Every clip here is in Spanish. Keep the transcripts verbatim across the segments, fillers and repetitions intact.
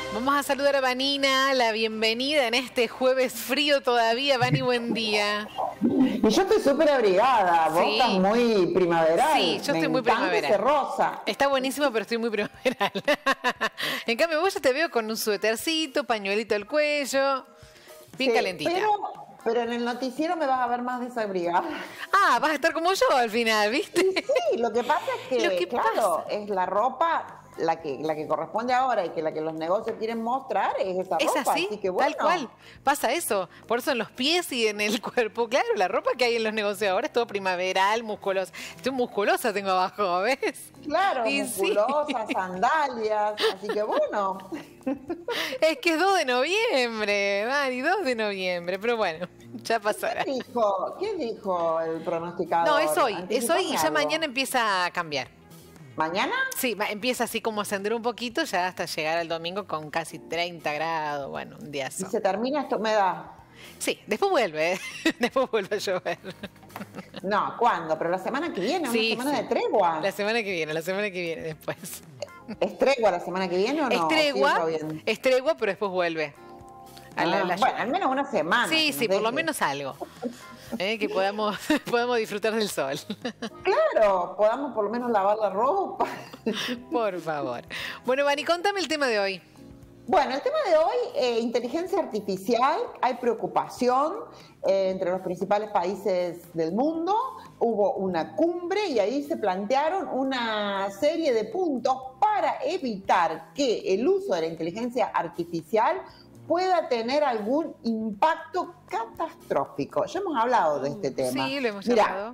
Vamos a saludar a Vanina, la bienvenida en este jueves frío todavía. Vani, buen día. Y yo estoy súper abrigada, vos Sí. estás muy primaveral. Sí, yo estoy Me muy encanta primaveral. ese rosa. Está buenísimo, pero estoy muy primaveral. En cambio, vos ya te veo con un suétercito, pañuelito al cuello, bien Sí, calentita. Pero, pero en el noticiero me vas a ver más desabrigada. Ah, vas a estar como yo al final, ¿viste? Y sí, lo que pasa es que, Lo que claro, pasa. es la ropa la que, la que corresponde ahora y que la que los negocios quieren mostrar es esa Es ropa. así, que, bueno, tal cual. Pasa eso. Por eso en los pies y en el cuerpo. Claro, la ropa que hay en los negocios ahora es todo primaveral, musculosa. Estoy musculosa, tengo abajo, ¿ves? Claro, Y sí. musculosas, sandalias, así que bueno. Es que es dos de noviembre, Mari, dos de noviembre. Pero bueno, ya pasará. ¿Qué dijo, ¿Qué dijo el pronosticador? No, es hoy. Es Anticipame hoy y ya algo. mañana empieza a cambiar. ¿Mañana? Sí, va- empieza así como a ascender un poquito, ya hasta llegar al domingo con casi treinta grados. Bueno, un ¿Y diazo. se termina esta humedad? Sí, después vuelve, ¿eh? Después vuelve a llover. No, ¿cuándo? Pero la semana que viene, Sí, una semana sí. de tregua. La semana que viene, la semana que viene después. ¿Es tregua la semana que viene o no? Es ¿O sigue tregua, lloviendo? es tregua, pero después vuelve. A la- Ah, la bueno, lluvia. al menos una semana. Sí, que sí, nos por lo deje. menos algo. ¿Eh? Que podamos, podamos disfrutar del sol. Claro, podamos por lo menos lavar la ropa. Por favor. Bueno, Vani, contame el tema de hoy. Bueno, el tema de hoy, eh, inteligencia artificial, hay preocupación eh, entre los principales países del mundo, hubo una cumbre y ahí se plantearon una serie de puntos para evitar que el uso de la inteligencia artificial pueda tener algún impacto catastrófico. Ya hemos hablado de este tema. Sí, lo hemos Mirá, hablado.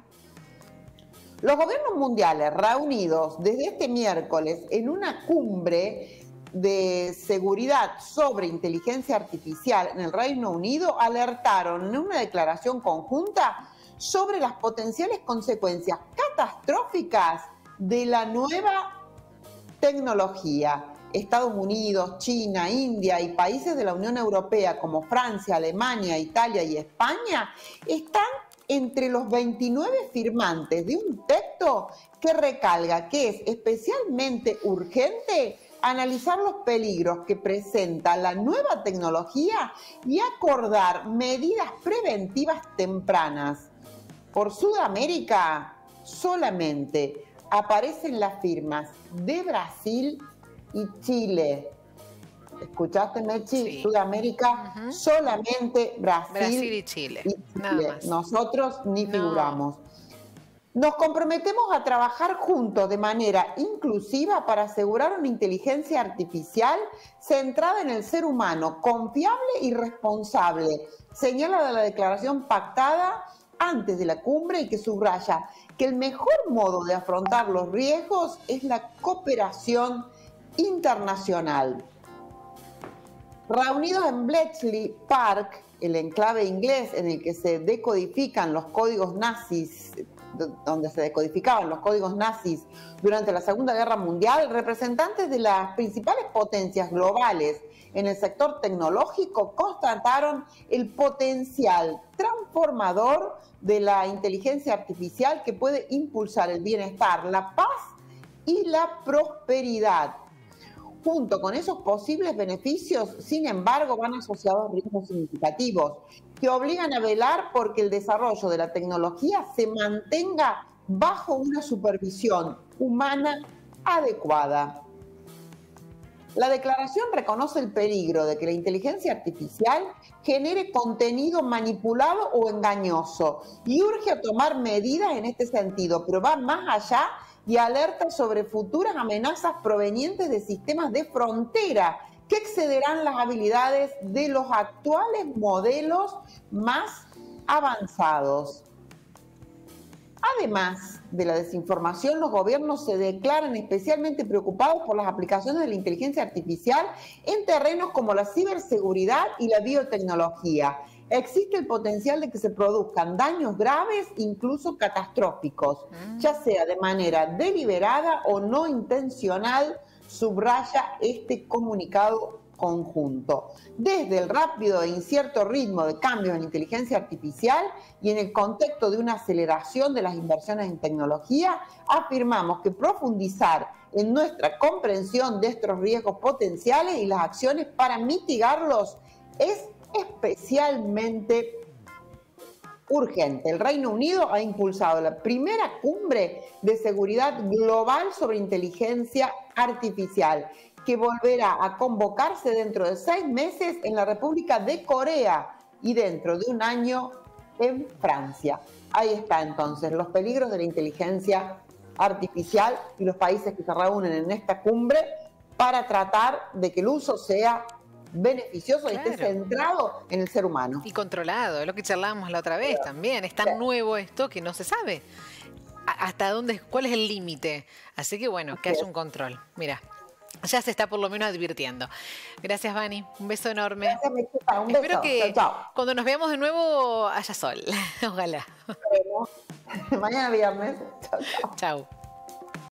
los gobiernos mundiales reunidos desde este miércoles en una cumbre de seguridad sobre inteligencia artificial en el Reino Unido alertaron en una declaración conjunta sobre las potenciales consecuencias catastróficas de la nueva tecnología. Estados Unidos, China, India y países de la Unión Europea como Francia, Alemania, Italia y España están entre los veintinueve firmantes de un texto que recalca que es especialmente urgente analizar los peligros que presenta la nueva tecnología y acordar medidas preventivas tempranas. Por Sudamérica solamente aparecen las firmas de Brasil y Chile. ¿Escuchaste, Mechi? Sí. Sudamérica, Ujú. solamente Brasil, Brasil y Chile, y nada Chile. más. Nosotros ni No. figuramos. Nos comprometemos a trabajar juntos de manera inclusiva para asegurar una inteligencia artificial centrada en el ser humano, confiable y responsable, señala la declaración pactada antes de la cumbre y que subraya que el mejor modo de afrontar los riesgos es la cooperación internacional. Reunidos en Bletchley Park, el enclave inglés en el que se decodifican los códigos nazis, donde se decodificaban los códigos nazis durante la Segunda Guerra Mundial, representantes de las principales potencias globales en el sector tecnológico constataron el potencial transformador de la inteligencia artificial que puede impulsar el bienestar, la paz y la prosperidad. Junto con esos posibles beneficios, sin embargo, van asociados riesgos significativos que obligan a velar porque el desarrollo de la tecnología se mantenga bajo una supervisión humana adecuada. La declaración reconoce el peligro de que la inteligencia artificial genere contenido manipulado o engañoso y urge a tomar medidas en este sentido, pero va más allá y alerta sobre futuras amenazas provenientes de sistemas de frontera que excederán las habilidades de los actuales modelos más avanzados. Además de la desinformación, los gobiernos se declaran especialmente preocupados por las aplicaciones de la inteligencia artificial en terrenos como la ciberseguridad y la biotecnología. Existe el potencial de que se produzcan daños graves, incluso catastróficos, ya sea de manera deliberada o no intencional, subraya este comunicado conjunto. Desde el rápido e incierto ritmo de cambios en inteligencia artificial y en el contexto de una aceleración de las inversiones en tecnología, afirmamos que profundizar en nuestra comprensión de estos riesgos potenciales y las acciones para mitigarlos es especialmente urgente. El Reino Unido ha impulsado la primera cumbre de seguridad global sobre inteligencia artificial, que volverá a convocarse dentro de seis meses en la República de Corea y dentro de un año en Francia. Ahí está entonces los peligros de la inteligencia artificial y los países que se reúnen en esta cumbre para tratar de que el uso sea beneficioso y Claro. esté centrado en el ser humano. Y controlado, es lo que charlábamos la otra vez también. Es tan Sí. nuevo esto que no se sabe a- hasta dónde, cuál es el límite. Así que bueno, que Así haya es. un control. Mira, ya se está por lo menos advirtiendo. Gracias, Vani. Un beso enorme. Gracias, Mechuta. Un beso. Espero que Chao, chao. cuando nos veamos de nuevo haya sol. Ojalá. Nos vemos. Mañana viernes. Chao, chao. Chau.